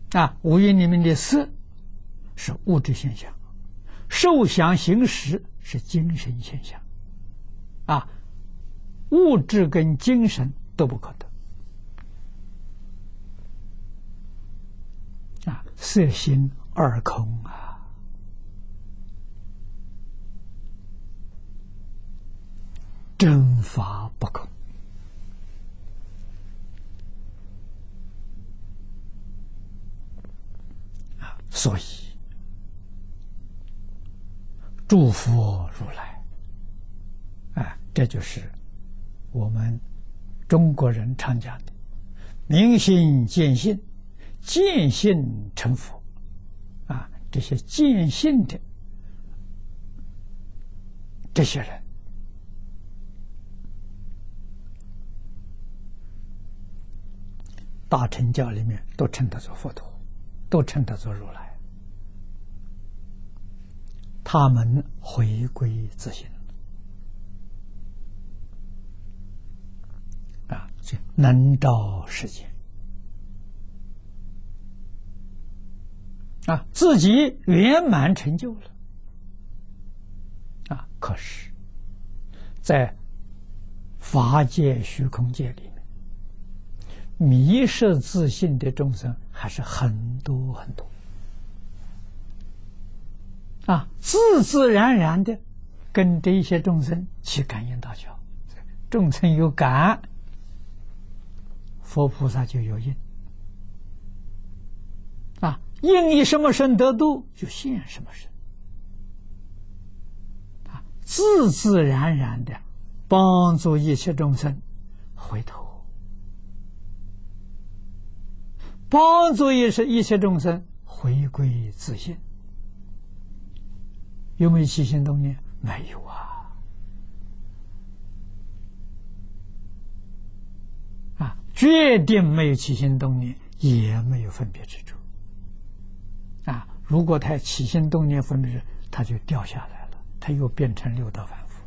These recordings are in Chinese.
五蕴里面的色是物质现象，受想行识是精神现象。物质跟精神都不可得。色心二空真法不空。所以诸佛如来，这就是我们中国人常讲的明心见性，见性成佛。这些见性的这些人，大乘教里面都称他做佛陀，都称他做如来。他们回归自性能照世界自己圆满成就了可是在法界虚空界里面，迷失自信的众生还是很多很多自自然然的跟这些众生起感应道交，众生有感，佛菩萨就有应应以什么身得度，就现什么身自自然然的帮助一切众生回头，帮助一切众生回归自性。有没有起心动念？没有决定没有起心动念，也没有分别执着如果他起心动念分别执着，他就掉下来了，他又变成六道凡夫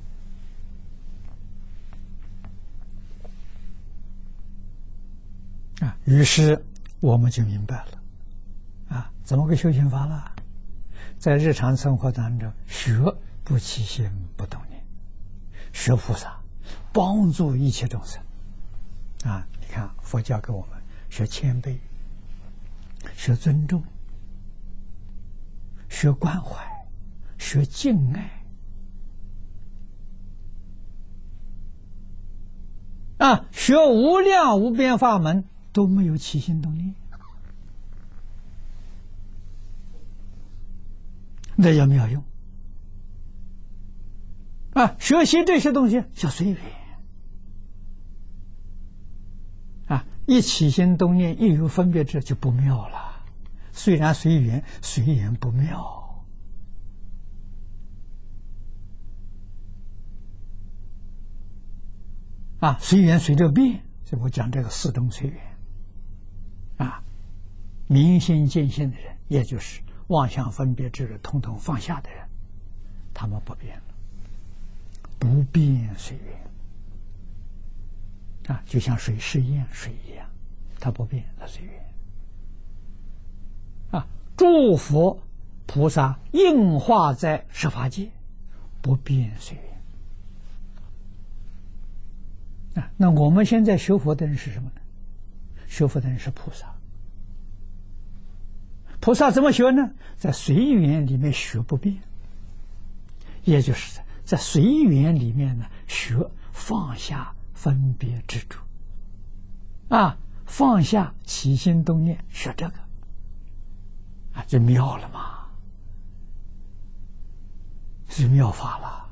于是我们就明白了怎么个修行法了？在日常生活当中学不起心不动念，学菩萨帮助一切众生你看佛教给我们学谦卑，学尊重，学关怀，学敬爱学无量无边法门，都没有起心动念，那要妙用学习这些东西叫随缘一起心动念，一有分别执就不妙了。虽然随缘，随缘不妙随缘随着变，所以我讲这个四种随缘明心见性的人，也就是妄想分别执着统统放下的人，他们不变了，不变随缘就像水是一样，水一样，它不变，它随缘诸佛菩萨应化在十法界，不变随缘那我们现在学佛的人是什么呢？学佛的人是菩萨。菩萨怎么学呢？在随缘里面学不变，也就是在随缘里面呢学放下分别执着放下起心动念，学这个就妙了嘛，是妙法了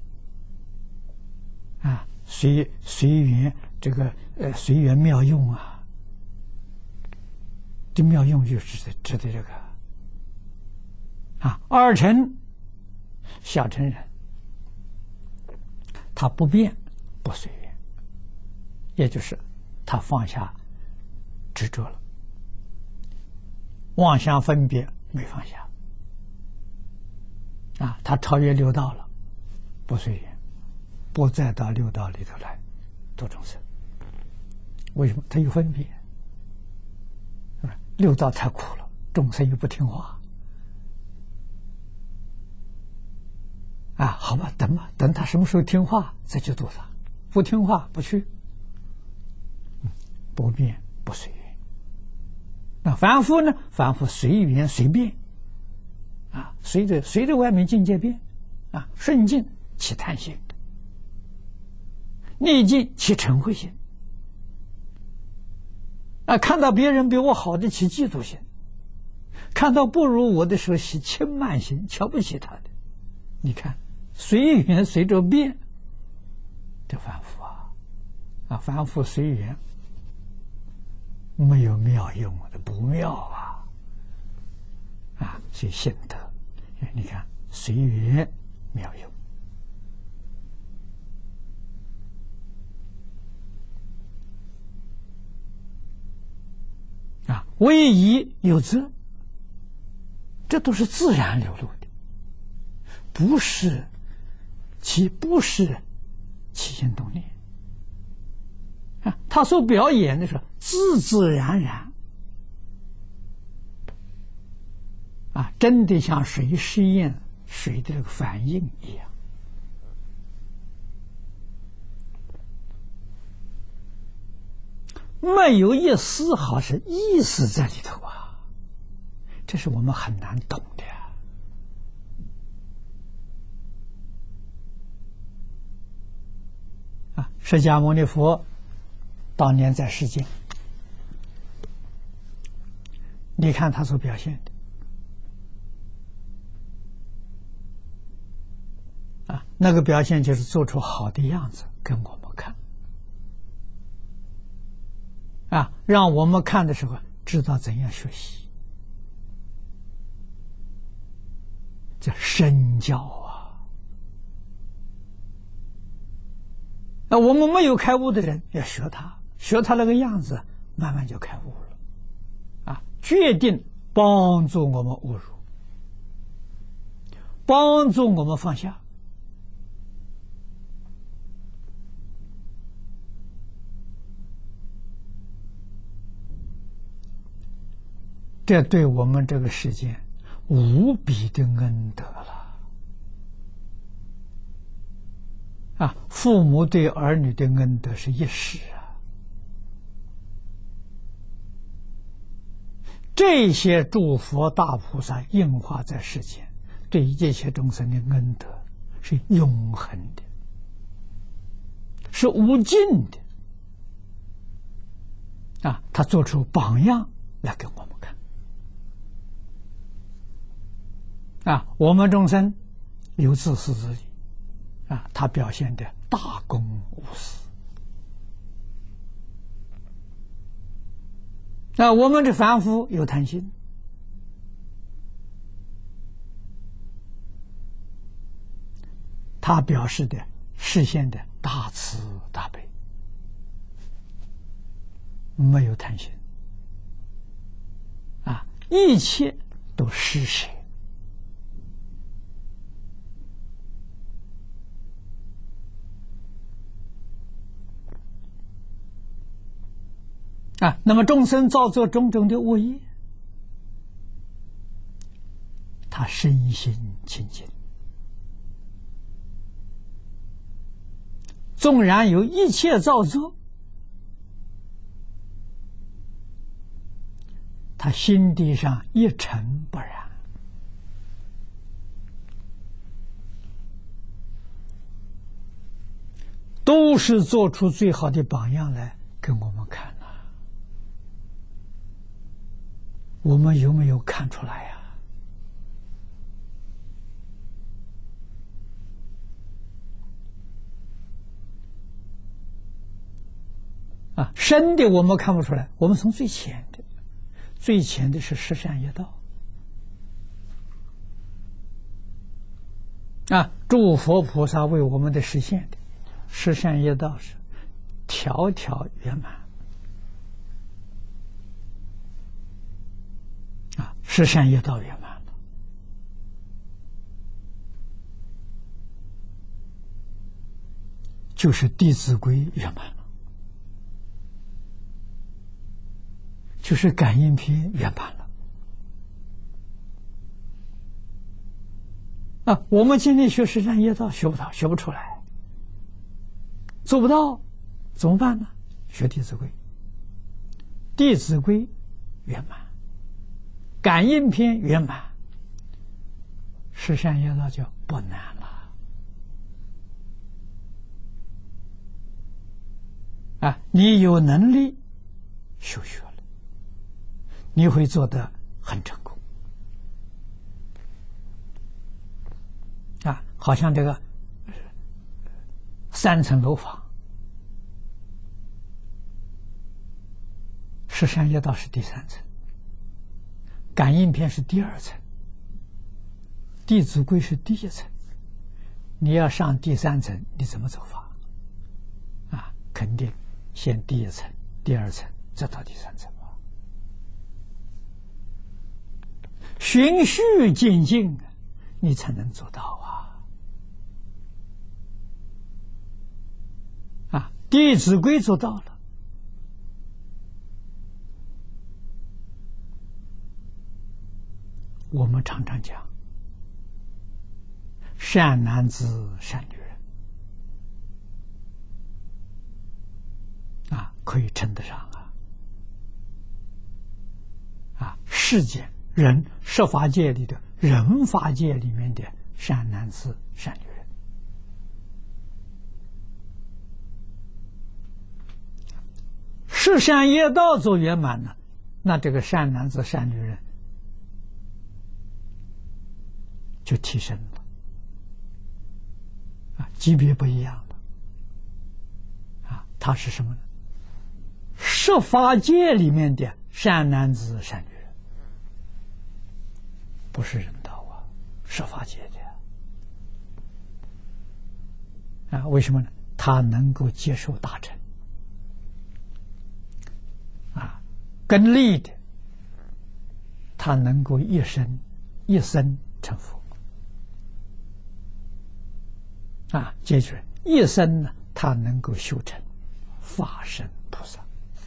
随缘这个随缘妙用这妙用就是指的这个二乘小乘人，他不变不随缘，也就是他放下执着了，妄想分别没放下他超越六道了，不随缘，不再到六道里头来度众生。为什么？他有分别， 六道太苦了，众生又不听话。好吧，等吧，等他什么时候听话再去度他，不听话不去，不变不随缘。那凡夫呢？凡夫随缘随变，随着外面境界变，顺境起贪心，逆境起嗔恚心，看到别人比我好的起嫉妒心，看到不如我的时候起轻慢心，瞧不起他的。你看。随缘随着变，这凡夫凡夫随缘没有妙用的，不妙所以现得，你看随缘妙用唯宜有则，这都是自然流露的，不是起心动念他所表演的是自自然然真的像水试验水的这个反应一样。没有一丝毫是意思在里头这是我们很难懂的释迦牟尼佛当年在世间，你看他所表现的那个表现就是做出好的样子跟我们看让我们看的时候知道怎样学习，叫身教我们没有开悟的人要学他那个样子，慢慢就开悟了决定帮助我们悟入，帮助我们放下。这对我们这个世界无比的恩德了父母对儿女的恩德是一时这些诸佛大菩萨应化在世间，对一切众生的恩德是永恒的，是无尽的他做出榜样来给我们看我们众生有自私自利他表现的大公无私我们的凡夫有贪心他表示的实现的大慈大悲，没有贪心一切都施舍那么众生造作种种的恶业，他身心清净，纵然有一切造作，他心地上一尘不染，都是做出最好的榜样来给我们看我们有没有看出来深的我们看不出来，我们从最浅的是十善业道诸佛菩萨为我们的实现的十善业道是条条圆满十善业道圆满了，就是《弟子规》圆满了， 就是感应篇圆满了。我们今天学十善业道学不到，学不出来，做不到，怎么办呢？学《弟子规》，《弟子规》圆满，感应篇圆满，十善业道就不难了。你有能力修学了，你会做得很成功。好像这个3层楼房，十善业道是第3层，感应篇是第2层，弟子规是第1层。你要上第3层，你怎么走法？肯定先第1层、第2层，再到第3层。循序渐进，你才能做到弟子规做到了，我们常常讲善男子善女人可以称得上世间人设法界里的人法界里面的善男子善女人。十善业道做圆满了，那这个善男子善女人就提升了，级别不一样了。他是什么呢？十法界里面的善男子善女人，不是人道十法界的为什么呢？他能够接受大乘跟利的，他能够一生成佛接着一生呢，他能够修成法身菩萨。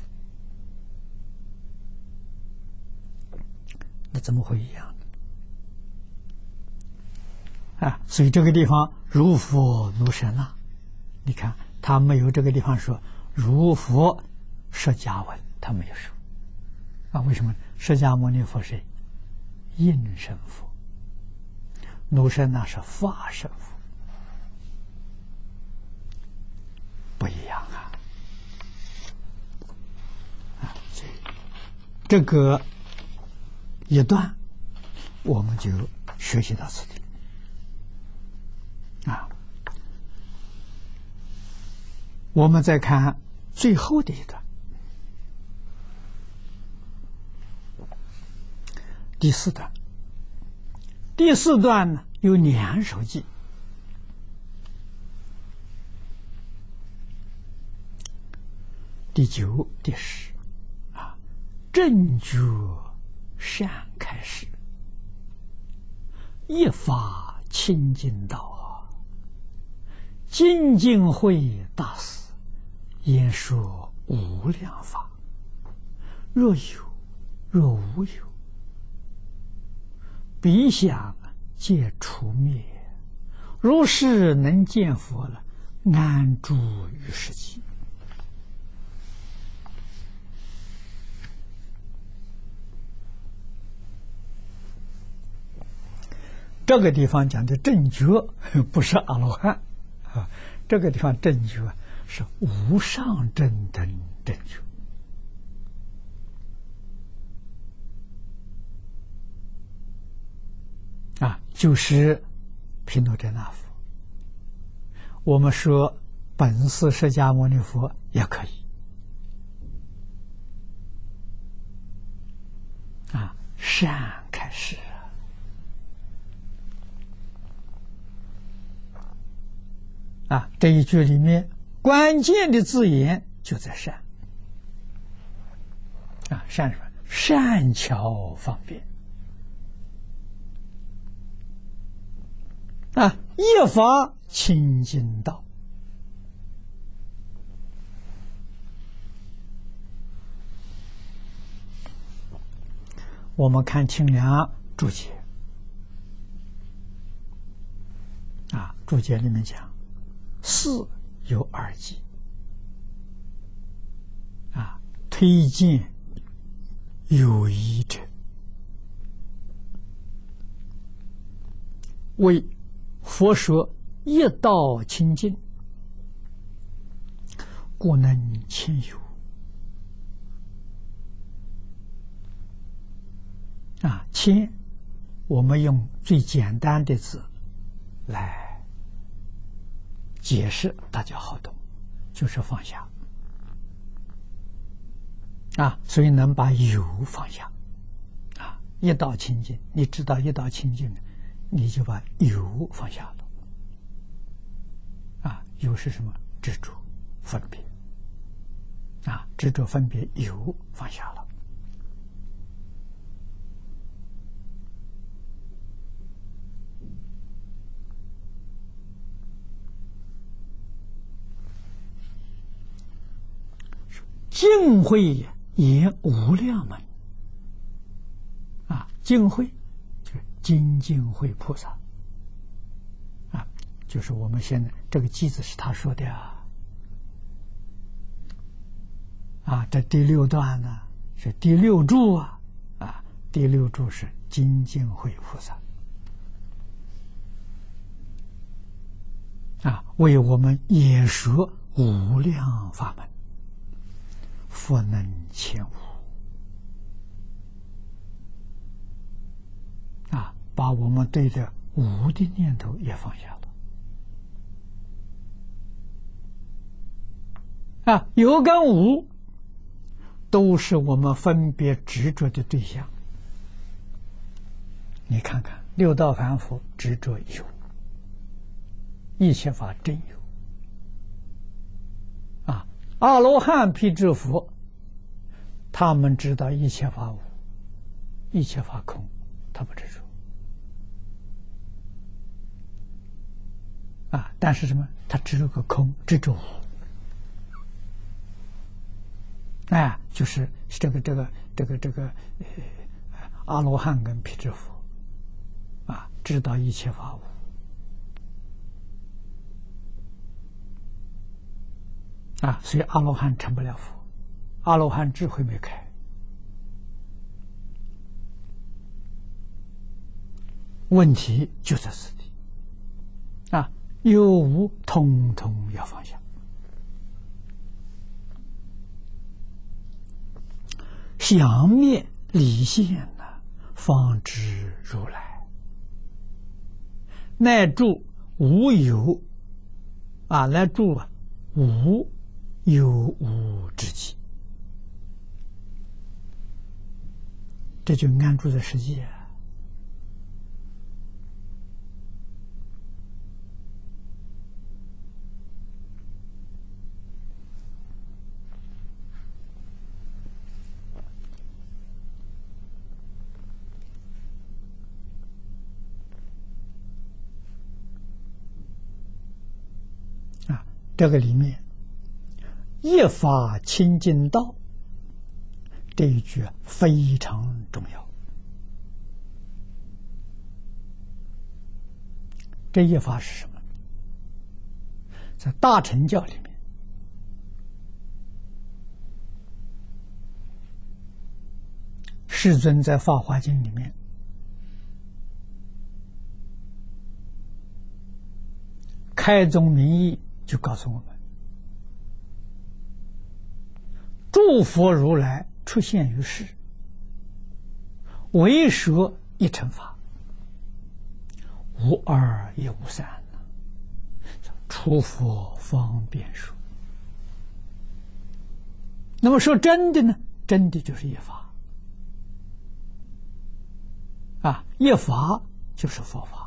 那怎么会一样呢？所以这个地方如佛如神你看他没有这个地方说如佛释迦文，他没有说为什么？释迦牟尼佛是应身佛，奴身是法身佛，不一样所以这个一段我们就学习到此地我们再看最后的一段，第4段。第4段呢有2首偈，第9、第10正觉善开示，一法清净道精进会大师言说无量法，若有若无有，彼想皆除灭，如是能见佛了，安住于世界。这个地方讲的正觉不是阿罗汉这个地方正觉是无上正等正觉就是毗卢遮那佛。我们说本师释迦牟尼佛也可以善开示这一句里面关键的字眼就在善善什么？善巧方便一法清净道。 我们看清凉注解注解里面讲，四有二忌推荐有疑者，为佛说一道清净，故能迁有。迁，我们用最简单的字来解释，大家好懂，就是放下所以能把有放下一道清净，你知道一道清净，你就把有放下了有是什么？执着分别执着分别有放下了。净慧言无量门净慧就是精进慧菩萨就是我们现在这个句子是他说的这第六段呢是第六柱第六柱是精进慧菩萨为我们演说无量法门，佛能前无把我们对着无的念头也放下了有跟无都是我们分别执着的对象。你看看六道凡夫执着有，一切法真有阿罗汉辟支佛，他们知道一切法无，一切法空，他不执着但是什么？他执着个空，执着无就是这个阿罗汉跟辟支佛知道一切法无所以阿罗汉成不了佛，阿罗汉智慧没开。问题就在此地有无统统要放下。想灭离现方知如来，乃住无有来住无有无之际，这就安住在世界这个里面一法清净道这一句非常重要。这一法是什么？在大乘教里面，世尊在《法华经》里面开宗明义就告诉我们，诸佛如来出现于世，为说一乘法，无二也无三出佛方便说。那么说真的呢？真的就是一法一法就是佛法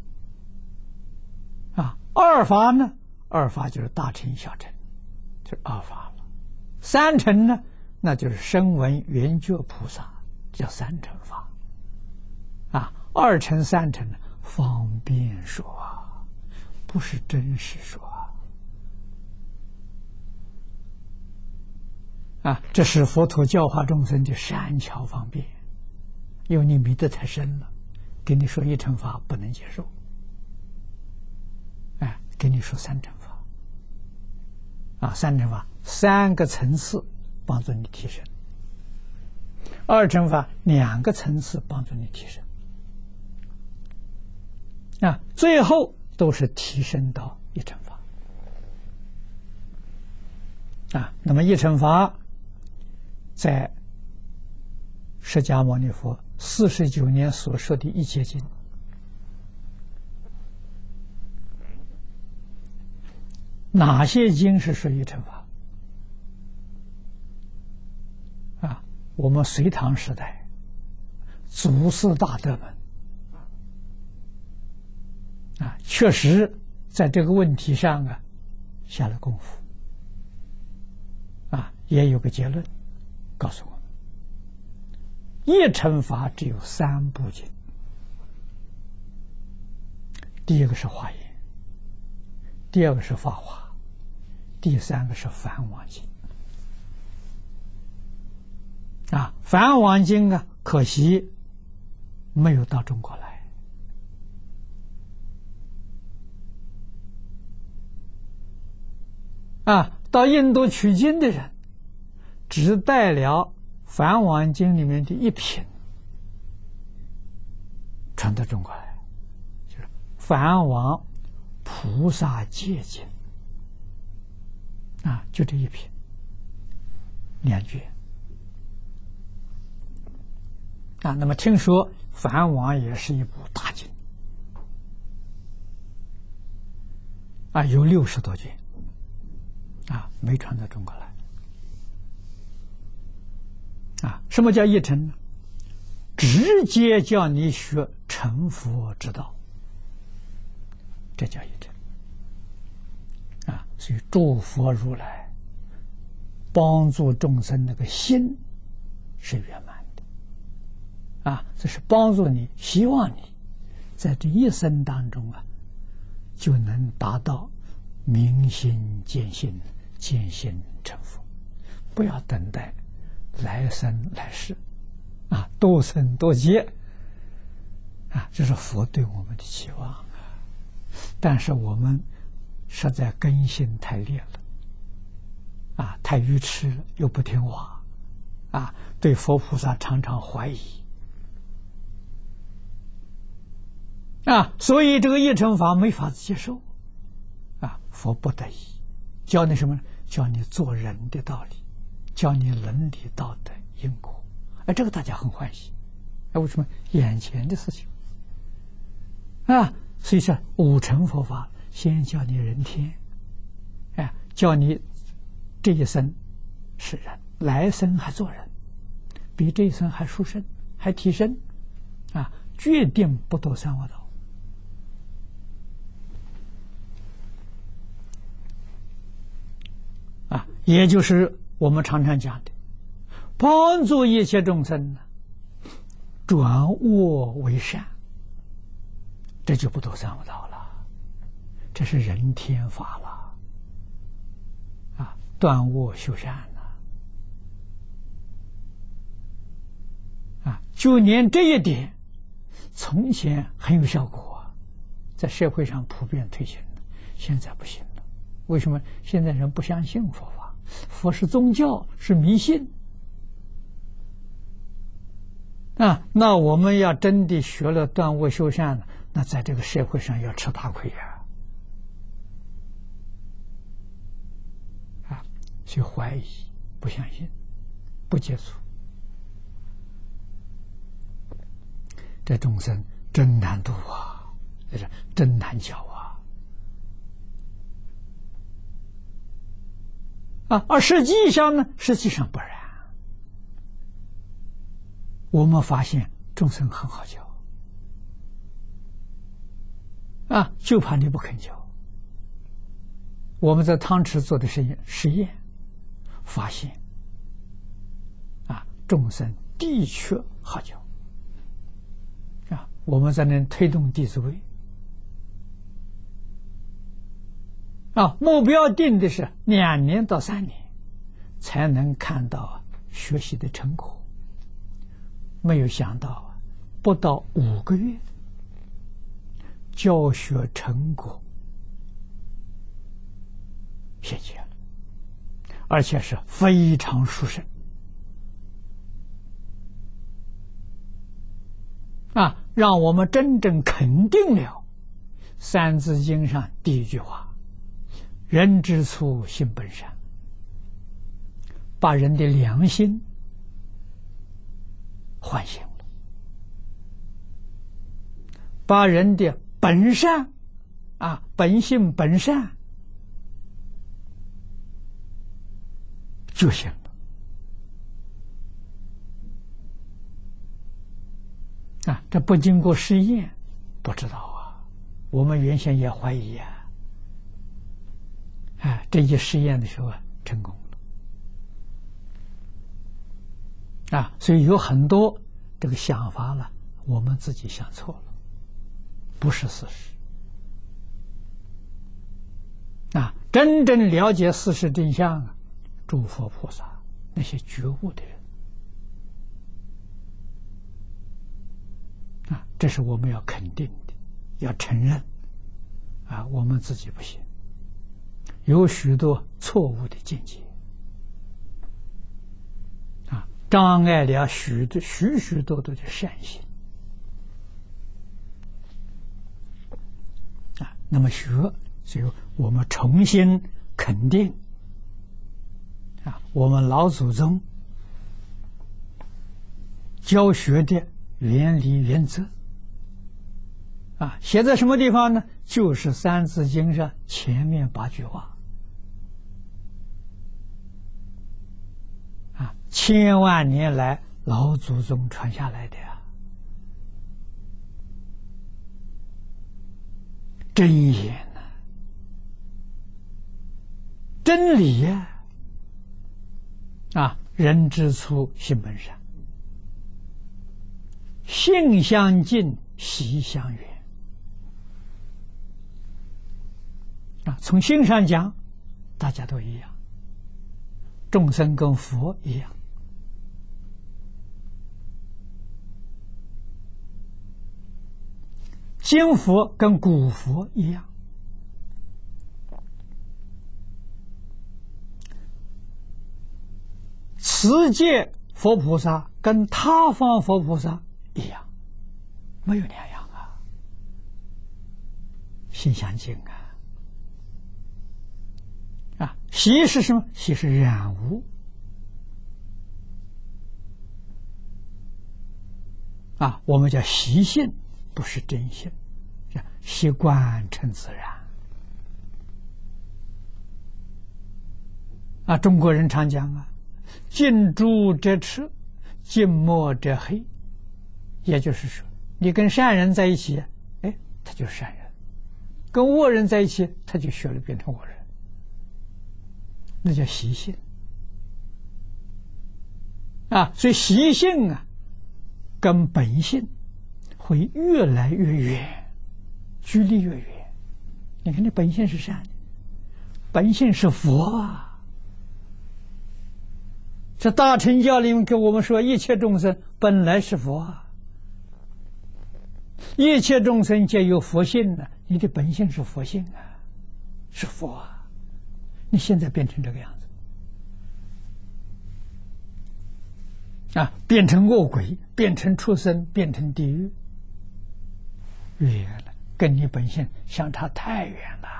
二法呢？二法就是大乘小乘，就是二法了。三乘呢，那就是声闻缘觉菩萨，叫三乘法二乘三乘呢，方便说不是真实说这是佛陀教化众生的善巧方便因为你迷得太深了，给你说一乘法不能接受，哎，给你说三乘法，三乘法3个层次帮助你提升，2乘法2个层次帮助你提升，最后都是提升到一乘法，那么一乘法在释迦牟尼佛49年所说的一切经，哪些经是说一乘法？我们隋唐时代祖师大德们确实在这个问题上下了功夫，也有个结论告诉我们，一乘法只有3部经，第一个是华严，第二个是法华，第3个是梵网经。梵网经可惜没有到中国来，到印度取经的人只带了梵网经里面的一品传到中国来，就是梵网菩萨戒经，就这一品2卷。那么听说梵网也是一部大经，有60多卷，没传到中国来。什么叫一乘呢？直接叫你学成佛之道，这叫一乘。所以诸佛如来帮助众生那个心是圆满的，这是帮助你，希望你在这一生当中就能达到明心见性，见性成佛，不要等待来生来世，多生多劫，这是佛对我们的期望。但是我们实在根性太劣了，太愚痴了，又不听话，对佛菩萨常常怀疑，所以这个一乘法没法子接受，佛不得已教你什么呢？教你做人的道理，教你伦理道德因果，这个大家很欢喜，为什么？眼前的事情，所以说5乘佛法先教你人天，教你这一生是人，来生还做人，比这一生还殊胜，还提升，决定不堕三恶道。也就是我们常常讲的，帮助一切众生转恶为善，这就不堕三恶道了，这是人天法了，断恶修善了，就连这一点从前很有效果，在社会上普遍推行了，现在不行了。为什么？现在人不相信佛法，佛是宗教，是迷信，那我们要真的学了断恶修善了，那在这个社会上要吃大亏去怀疑，不相信，不接触，这众生真难度这是真难教而实际上呢，实际上不然。我们发现众生很好教就怕你不肯教。我们在汤池做的实验发现众生的确好教我们在那推动弟子规目标定的是2年到3年才能看到学习的成果，没有想到不到5个月，教学成果显现了，而且是非常殊胜啊！让我们真正肯定了《三字经》上第一句话：“人之初，性本善。”把人的良心唤醒了，把人的本善本性本善觉醒了这不经过试验不知道啊。我们原先也怀疑这一试验的时候成功了所以有很多这个想法了，我们自己想错了，不是事实真正了解事实真相诸佛菩萨那些觉悟的人这是我们要肯定的，要承认我们自己不行，有许多错误的见解障碍了许多的善行那么学只有我们重新肯定我们老祖宗教学的原理原则写在什么地方呢？就是《三字经》上前面8句话千万年来老祖宗传下来的真言真理人之初性本善，性相近，习相远从性上讲大家都一样，众生跟佛一样今佛跟古佛一样此界佛菩萨跟他方佛菩萨一样，没有两样心相近习是什么？习是染污我们叫习性，不是真性，习惯成自然中国人常讲近朱者赤，近墨者黑，也就是说你跟善人在一起他就是善人，跟恶人在一起他就学了变成恶人，那叫习性所以习性跟本性会越来越远，距离越远。你看你本性是善的，本性是佛这大乘教里面给我们说，一切众生本来是佛一切众生皆有佛性你的本性是佛性是佛你现在变成这个样子变成恶鬼，变成畜生，变成地狱，远了，跟你本性相差太远了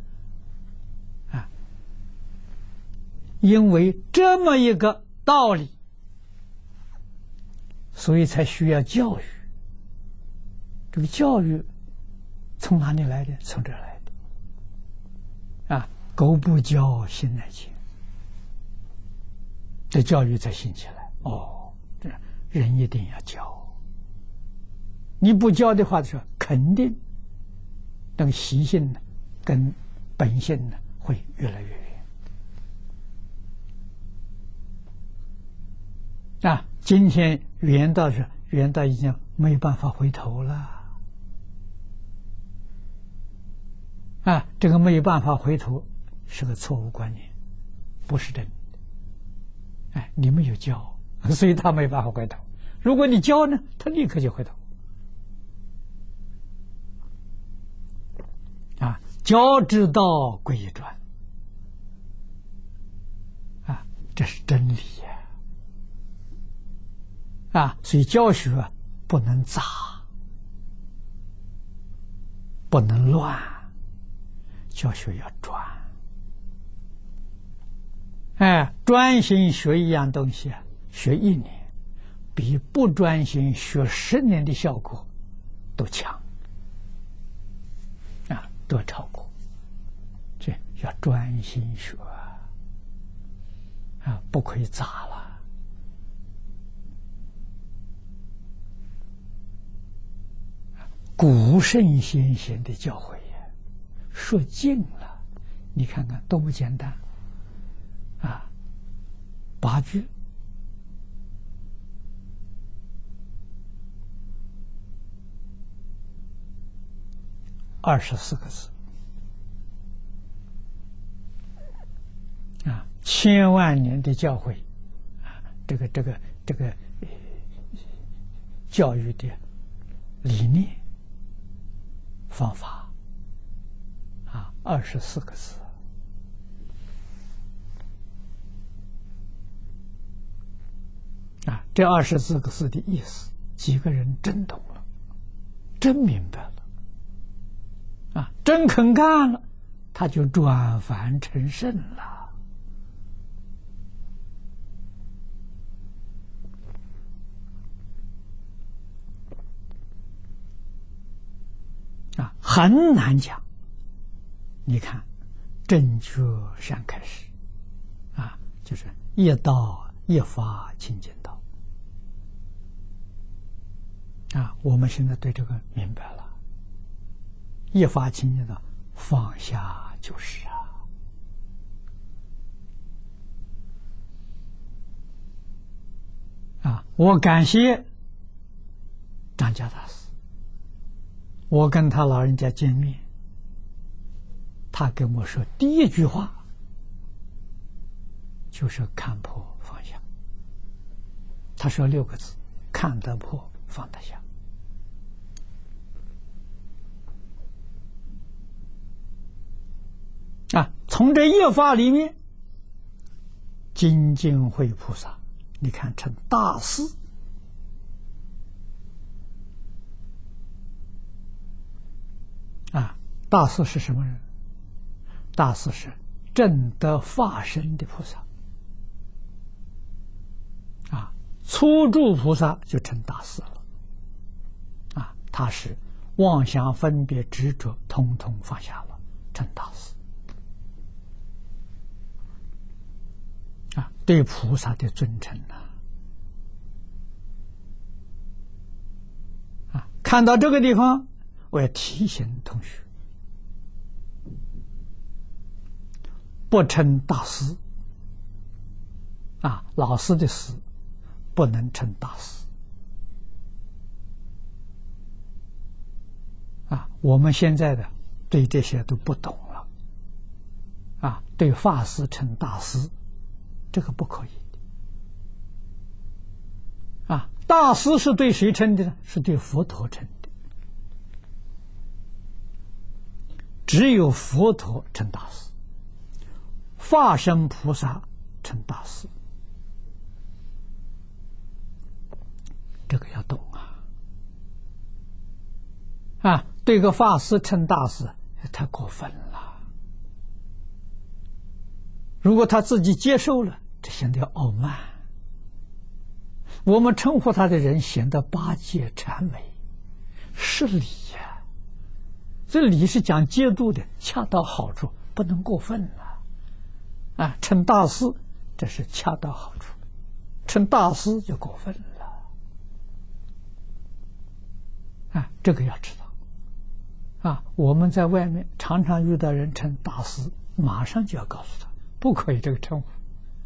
因为这么一个道理，所以才需要教育。这个教育从哪里来的？从这来的狗不教，心乃静，这教育才兴起来这人一定要教，你不教的话说肯定那个习性跟本性会越来越远今天圆道已经没办法回头了这个没有办法回头是个错误观念，不是真的你没有教，所以他没办法回头，如果你教呢，他立刻就回头教之道贵一专啊，这是真理呀！啊，所以教学不能杂，不能乱，教学要专。哎，专心学一样东西，学1年，比不专心学10年的效果都强啊，都超过。这要专心学啊，不可以杂了。古圣先贤的教诲呀，说尽了，你看看多么简单啊！8句，24个字啊，1000万年的教诲啊，这个教育的理念方法啊，24个字啊，这24个字的意思，几个人真懂了，真明白了啊，真肯干了，他就转凡成圣了。啊，很难讲。你看，正觉善开始，啊，就是一道一法清净道。啊，我们现在对这个明白了，一法清净道，放下就是啊。啊，我感谢张家大师。我跟他老人家见面，他跟我说第一句话就是看破放下。他说6个字：看得破，放得下。啊，从这一法里面，精进会菩萨，你看成大师。啊，大师是什么人？大师是证得法身的菩萨。啊，初住菩萨就成大师了。啊，他是妄想分别执着统统放下了，成大师。啊，对菩萨的尊称呐。啊，看到这个地方，我要提醒同学，不称大师啊，老师的师不能称大师啊。我们现在的对这些都不懂了啊，对法师称大师，这个不可以的啊。大师是对谁称的呢？是对佛陀称的。只有佛陀称大师，法身菩萨称大师，这个要懂啊！啊，对个法师称大师，太过分了。如果他自己接受了，这显得傲慢。我们称呼他的人显得巴结谄媚，是礼呀。这礼是讲节度的，恰到好处，不能过分了。啊，称大师这是恰到好处，称大师就过分了。啊，这个要知道。啊，我们在外面常常遇到人称大师，马上就要告诉他，不可以这个称呼。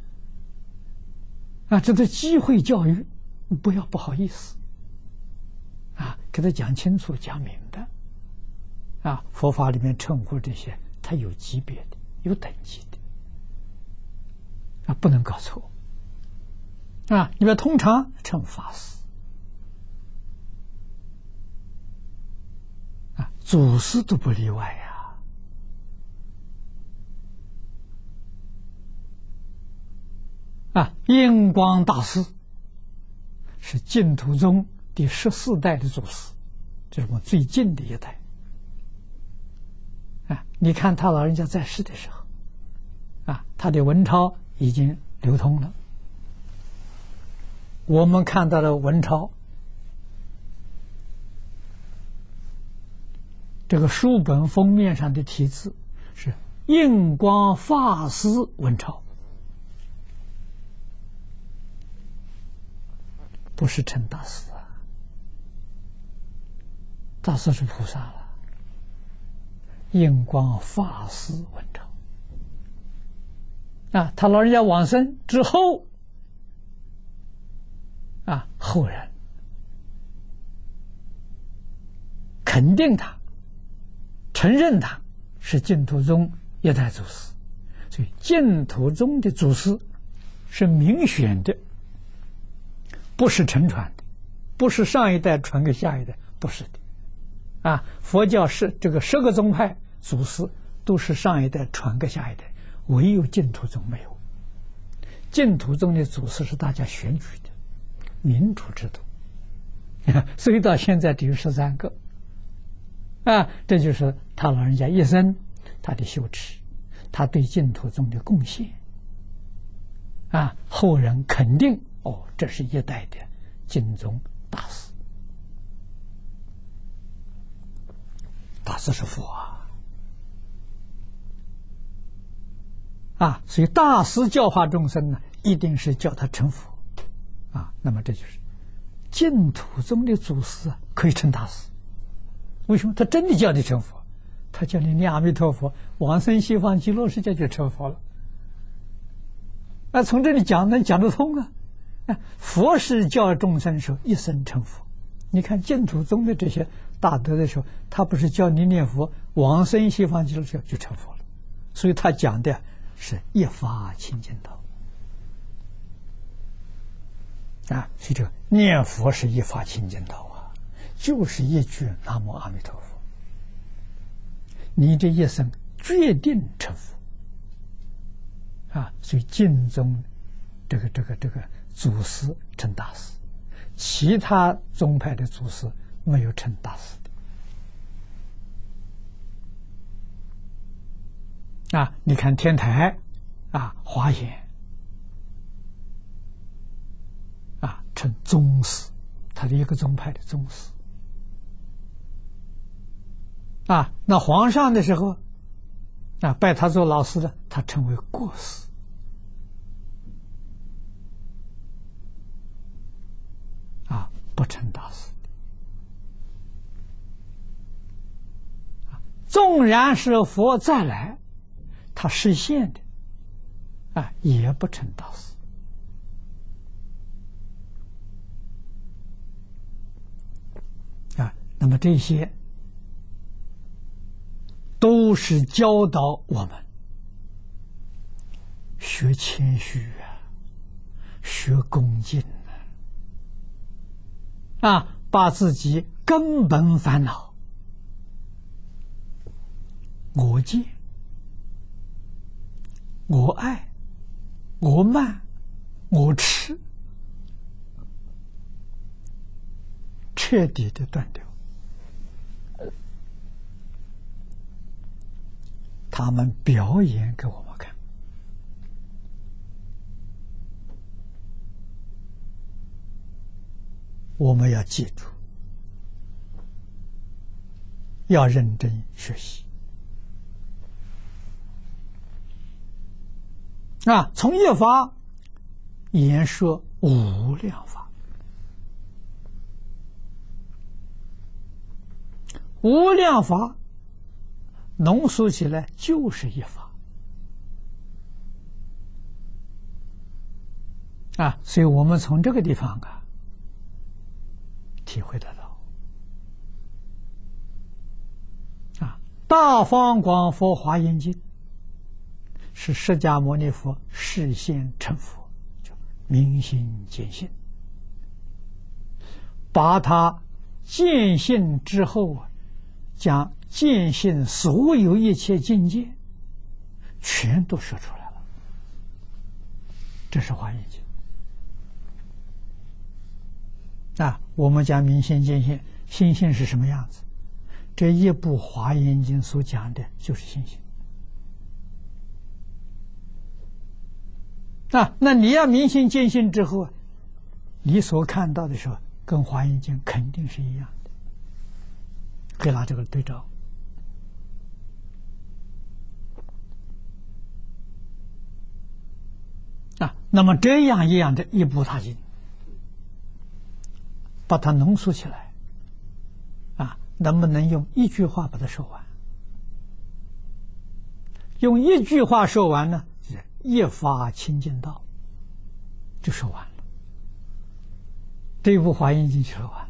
啊，这是机会教育，不要不好意思。啊，给他讲清楚、讲明白。啊，佛法里面称呼这些，它有级别的，有等级的，啊，不能搞错。啊，你们通常称法师，啊，祖师都不例外呀。 印光大师是净土宗第14代的祖师，就是我们最近的一代。你看他老人家在世的时候，他的文钞已经流通了。我们看到的文钞，这个书本封面上的题字是印光法师文钞，不是陈大师啊，大师是菩萨了。印光法师文钞他老人家往生之后后人肯定他，承认他是净土宗一代祖师，所以净土宗的祖师是明选的，不是承传的，不是上一代传给下一代，不是的。佛教是这个10个宗派祖师都是上一代传给下一代，唯有净土宗没有。净土宗的祖师是大家选举的民主制度，所以到现在只有13个。这就是他老人家一生他的修持，他对净土宗的贡献。后人肯定这是一代的净宗大师。大师是佛所以大师教化众生呢，一定是叫他成佛那么这就是净土宗的祖师可以成大师。为什么？他真的叫你成佛，他叫你念阿弥陀佛，往生西方极乐世界就成佛了。从这里讲能讲得通佛是教众生时候一生成佛。你看净土宗的这些大德的时候，他不是教你念佛，往生西方极乐世界就成佛了。所以他讲的是一发清净道所以这个念佛是一发清净道就是一句南无阿弥陀佛，你这一生决定成佛所以净宗这个祖师成大师，其他宗派的祖师没有成大师的你看天台华严成宗师，他的一个宗派的宗师那皇上的时候拜他做老师的，他称为过师不成大师。纵然是佛再来，他实现的也不成大师那么这些都是教导我们学谦虚学恭敬把自己根本烦恼我见、我爱、我慢、我痴彻底的断掉。他们表演给我们看，我们要记住，要认真学习从一法言说无量法，无量法浓缩起来就是一法所以我们从这个地方体会得到大方广佛华严经是释迦牟尼佛示现成佛，就明心见性，把他见性之后将见性所有一切境界全都说出来了。 这是华严经。我们讲明心见性，心性是什么样子？这一部华严经所讲的就是心性。那你要明心见性之后，你所看到的时候，跟华严经肯定是一样的，可以拿这个对照。那么这样一样的一部大经，把它浓缩起来，能不能用一句话把它说完？用一句话说完呢，就是一发清净道，就说完了。这一部华严经就说完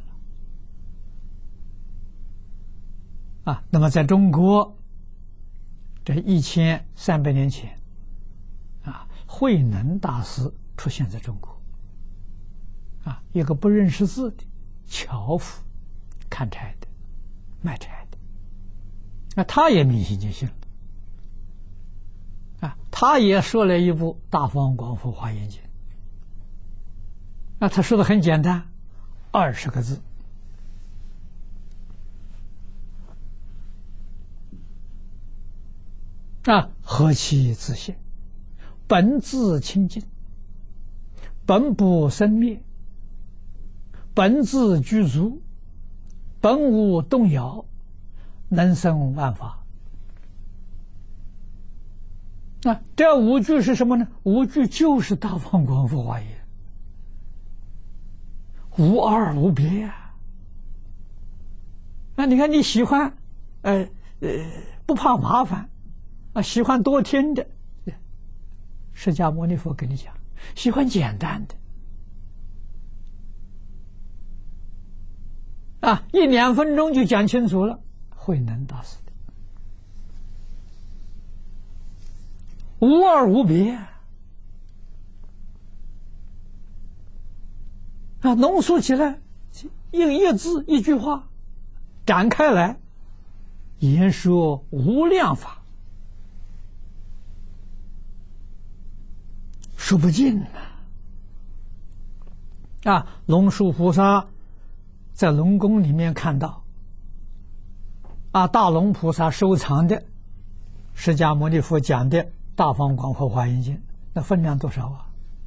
了。那么在中国，这1300年前，慧能大师出现在中国，一个不认识字的樵夫，看柴的，卖柴的，他也明心见性了，他也说了一部《大方广佛华严经》，他说的很简单，20个字，何其自性，本自清净，本不生灭，本自具足，本无动摇，能生万法。这5句是什么呢？5句就是大方广佛华严，无二无别呀。你看你喜欢，不怕麻烦，喜欢多听的，释迦牟尼佛跟你讲；喜欢简单的，1、2分钟就讲清楚了。慧能大师的无二无别，浓缩起来，一个字一句话，展开来，言说无量法，说不尽龙树菩萨在龙宫里面看到，大龙菩萨收藏的释迦牟尼佛讲的《大方广佛华严经》，那分量多少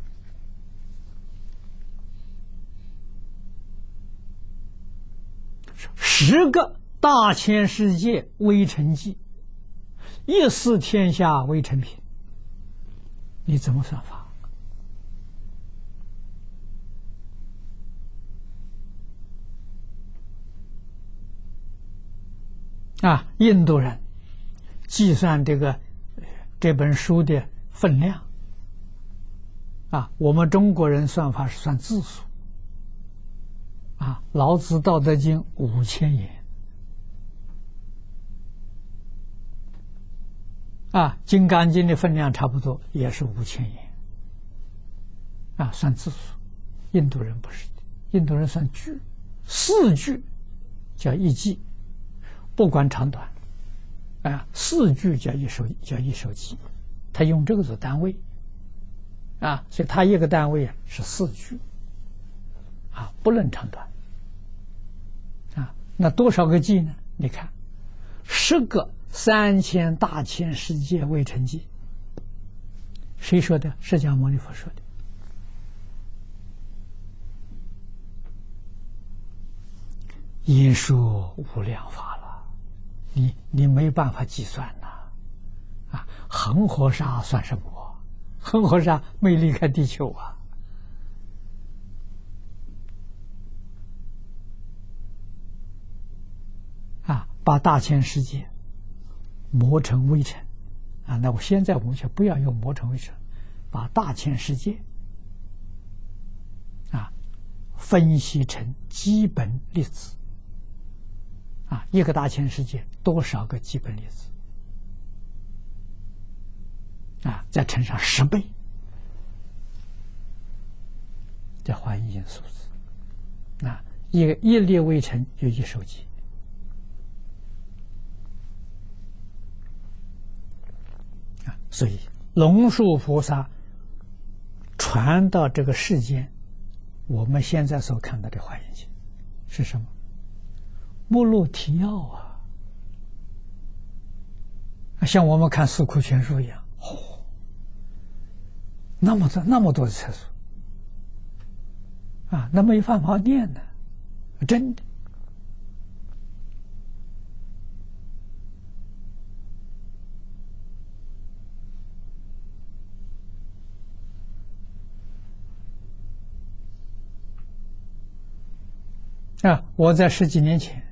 ？10个大千世界微尘记，14天下微尘品，你怎么算法？印度人计算这本书的分量，我们中国人算法是算字数，老子《道德经》5000言，《金刚经》的分量差不多也是5000言，算字数。印度人不是的，印度人算句，4句叫1记。不管长短，4句叫一首偈，他用这个做单位所以他一个单位是4句不论长短那多少个偈呢？你看10个3000大千世界微尘偈，谁说的？释迦牟尼佛说的。因说无量法了，你没办法计算恒河沙算什么？恒河沙没离开地球把大千世界磨成微尘那我现在我们就不要用磨成微尘，把大千世界分析成基本粒子一个大千世界多少个基本粒子再乘上10倍，这华严经数字一粒微尘有1首偈所以龙树菩萨出传到这个世间，我们现在所看到的《华严经》是什么？目录提要啊，像我们看《四库全书》一样，那么多的册数啊，那没办法念的，真的。我在10几年前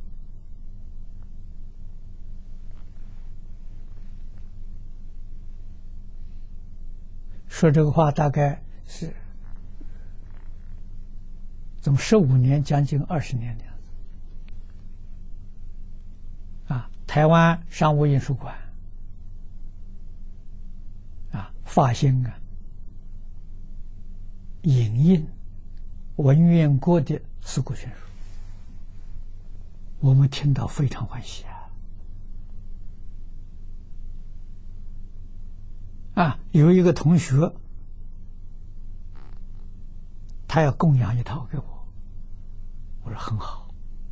说这个话，大概是从15年，将近20年的样子。台湾商务印书馆发行影印文渊国的《四库全书》，我们听到非常欢喜有一个同学，他要供养一套给我，我说很好，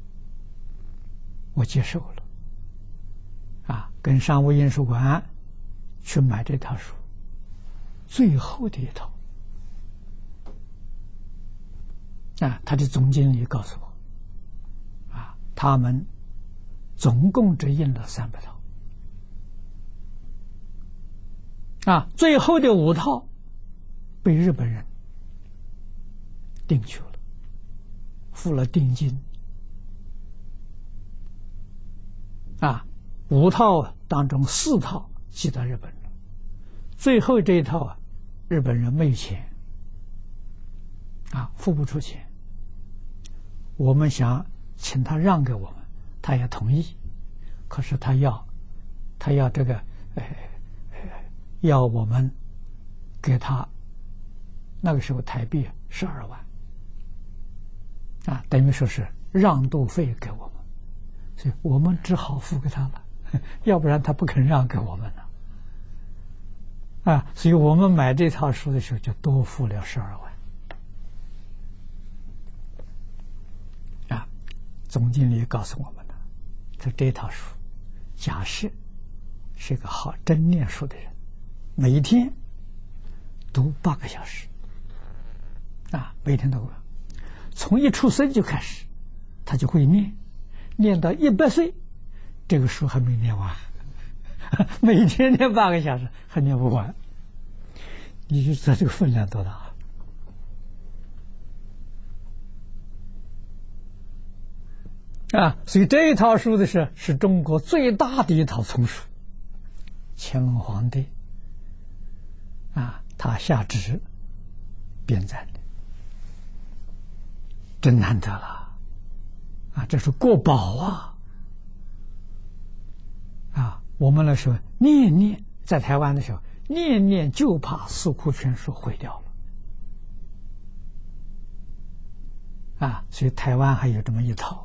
我接受了。跟商务印书馆去买这套书，最后的一套。他的总经理告诉我，他们总共只印了300套，最后的5套被日本人订去了，付了定金。5套当中4套寄到日本了，最后这一套日本人没有钱，付不出钱。我们想请他让给我们，他也同意，可是他要这个要我们给他那个时候台币12万，等于说是让渡费给我们，所以我们只好付给他了，要不然他不肯让给我们了。所以我们买这套书的时候就多付了12万。总经理告诉我们的，他这套书，假设是个好真念书的人，每一天读8个小时，每天都从一出生就开始，他就会念，念到100岁，这个书还没念完，每天念8个小时还念不完，你就知道这个分量多大。所以这一套书的是中国最大的一套丛书，乾隆皇帝他下旨编纂的，真难得了这是国宝我们那时候念在台湾的时候念就怕四库全书毁掉了所以台湾还有这么一套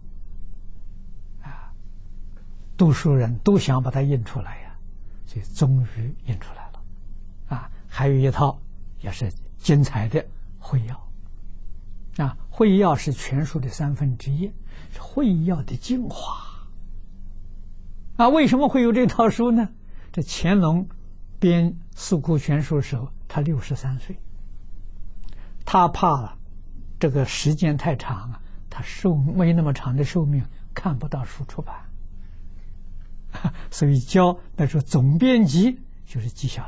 读书人都想把它印出来所以终于印出来了还有一套也是精彩的会要会要是全书的1/3，是会要的精华为什么会有这套书呢？这乾隆编四库全书的时候他63岁，他怕这个时间太长他没那么长的寿命，看不到书出版所以那时候总编辑就是纪晓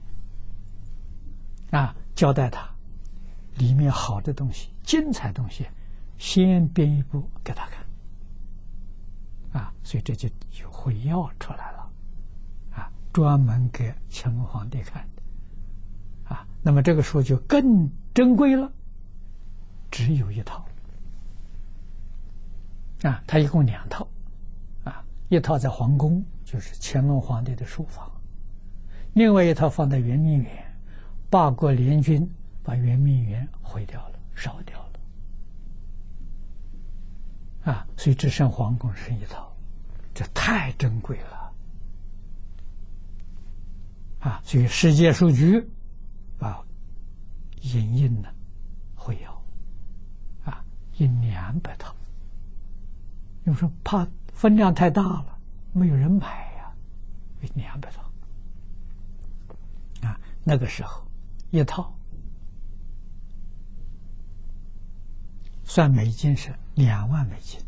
岚交代他里面好的东西精彩东西先编一部给他看所以这就有会要出来了专门给乾隆皇帝看的那么这个书就更珍贵了，只有一套它一共2套一套在皇宫，就是乾隆皇帝的书房，另外一套放在圆明园，八国联军把圆明园毁掉了，烧掉了所以只剩皇宫是一套，这太珍贵了所以世界书局把印呢会有啊，印200套。有时候怕分量太大了，没有人买呀，印200套。啊，那个时候一套算美金是2万美金。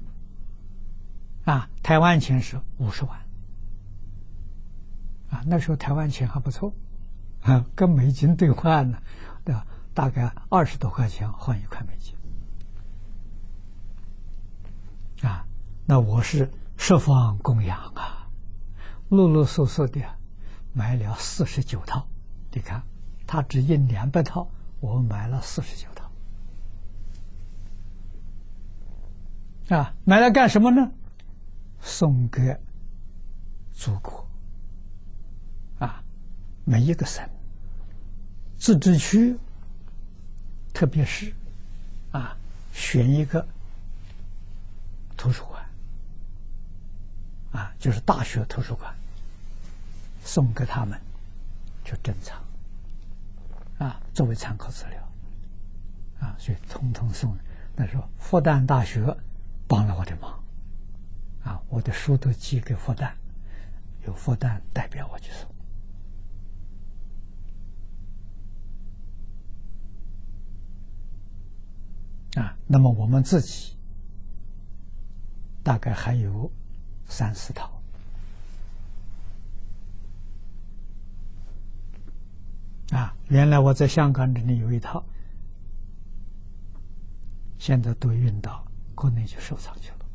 啊，台湾钱是50万。啊，那时候台湾钱还不错，啊，跟美金兑换呢，对吧？大概20多块钱换1块美金。啊，那我是十方供养啊，陆陆续续的买了49套。你看，他只印200套，我买了49套。啊，买来干什么呢？送给祖国。啊，每一个省、自治区，特别是啊，选一个图书馆，啊，就是大学图书馆，送给他们去珍藏，啊，作为参考资料，啊，所以统统送。那时候复旦大学帮了我的忙，啊，我的书都寄给复旦，由复旦代表我去送。啊，那么我们自己大概还有3、4套。啊，原来我在香港这里有一套，现在都运到国内去收藏去了。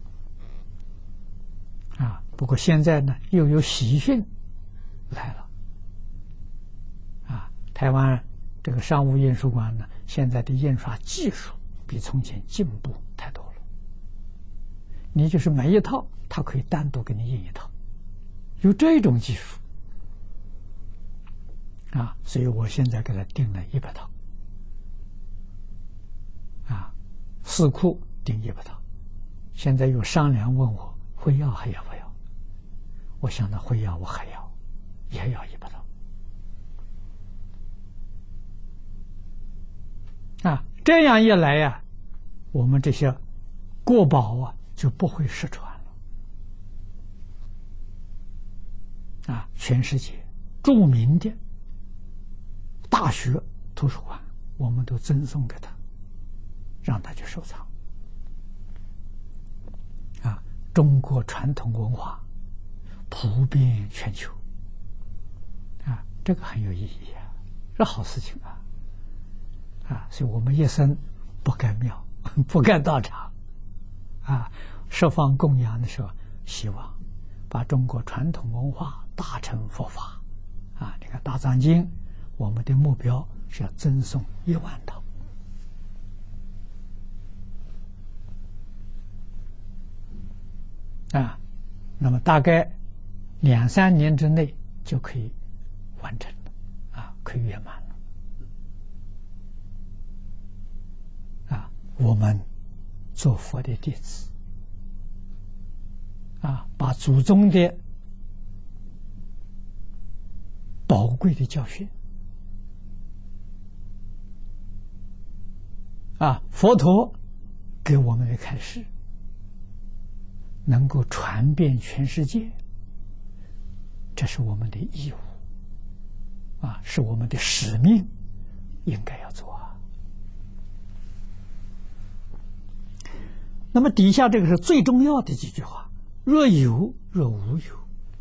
啊，不过现在呢，又有喜讯来了。啊，台湾这个商务印书馆呢，现在的印刷技术比从前进步太多了。你就是买一套，它可以单独给你印一套，有这种技术。啊，所以我现在给他订了100套。啊，4库订100套。现在又商量问我会要还要不要？我想到会要，我还要，也要100套。啊，这样一来呀，我们这些国宝啊就不会失传了。啊，全世界著名的大学图书馆，我们都赠送给他，让他去收藏。啊，中国传统文化普遍全球，啊，这个很有意义啊，是好事情啊。啊，所以我们一生不干庙，不干道场，啊，十方供养的时候，希望把中国传统文化大乘佛法，啊，你看《大藏经》，我们的目标是要赠送1万套。啊，那么大概2、3年之内就可以完成了，啊，可以圆满了。啊，我们做佛的弟子，啊，把祖宗的宝贵的教训，啊，佛陀给我们的开示，能够传遍全世界，这是我们的义务，啊，是我们的使命，应该要做啊。那么底下这个是最重要的几句话：若有若无有。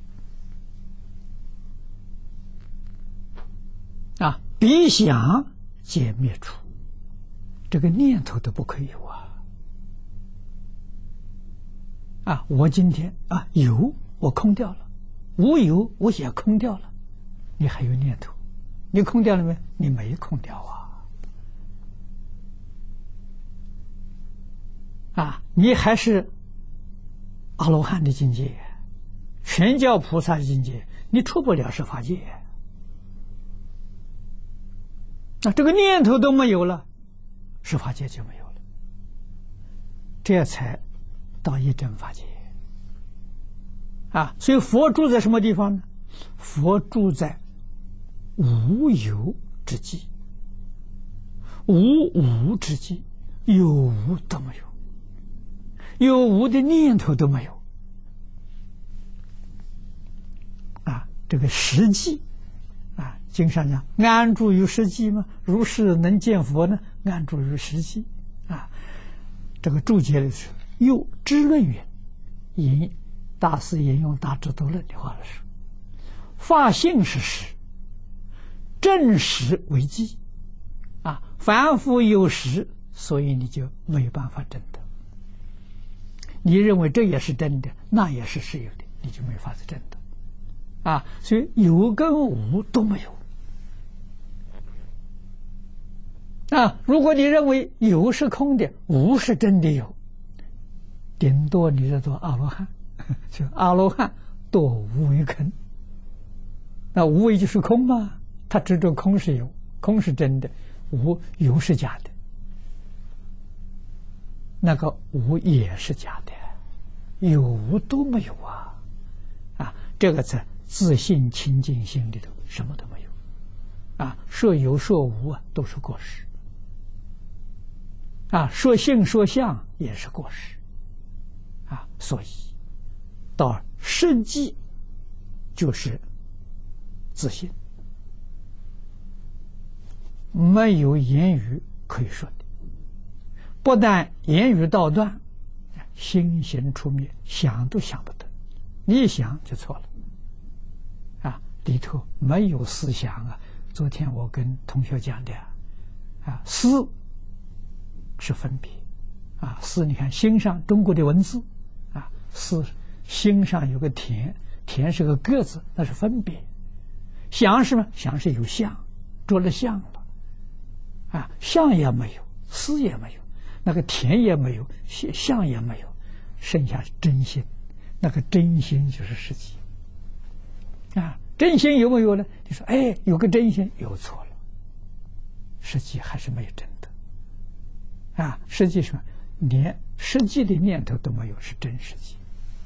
啊，彼想皆灭除，这个念头都不可以有啊！啊，我今天啊有，我空掉了；无有，我也空掉了。你还有念头，你空掉了没？你没空掉啊！啊，你还是阿罗汉的境界，全教菩萨的境界，你出不了十法界。那这个念头都没有了，十法界就没有了，这才到一真法界。啊，所以佛住在什么地方呢？佛住在无有之际。 无无之际，有无都没有，有无的念头都没有。这个实际经上讲安住于实际嘛，如是能见佛呢，安住于实际这个注解里是又知论云，引大师引用大智度论的话来说，法性是实，正实为迹凡夫有实，所以你就没有办法证得。你认为这也是真的，那也是实有的，你就没法子证得所以有跟无都没有如果你认为有是空的，无是真的有，顶多你是做阿罗汉，就阿罗汉多无为空。那无为就是空嘛，他执着空是有，空是真的，有是假的，那个无也是假的，有无都没有这个在自信清净心里头什么都没有说有说无都是过失说性说相也是过失所以到实际就是自信，没有言语可以说的。不但言语道断，心行出灭，想都想不得，你一想就错了里头没有思想昨天我跟同学讲的思是分别思，你看心上中国的文字思心上有个田，田是个个字，那是分别。想是什么？想是有相，着了相了相也没有，思也没有，那个田也没有，相也没有，剩下真心，那个真心就是实际真心有没有呢？你说有个真心，有错了，实际还是没有真的实际上连实际的念头都没有，是真实际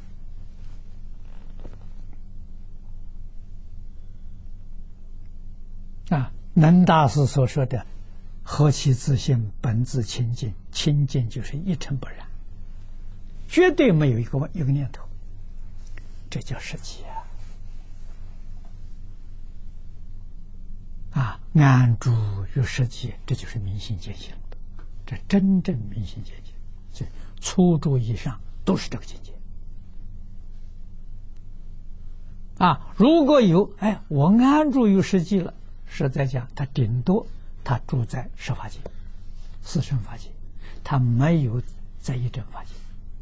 能大师所说的何其自性，本自清净，清净就是一尘不染，绝对没有一个念头，这叫实际安住于实际，这就是明心见性的，这真正明心见性，这初住以上都是这个境界如果有我安住于实际了，实在讲他顶多他住在十法界、四圣法界，他没有在一真法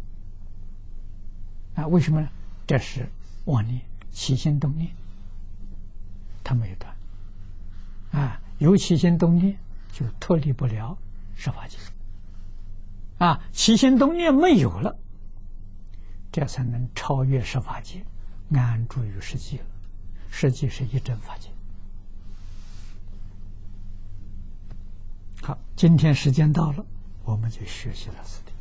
界为什么呢？这是妄念、起心动念，他没有断有起心动念就脱离不了十法界起心动念没有了，这才能超越十法界，安住于实际了。实际是一真法界。好，今天时间到了，我们就学习了4点。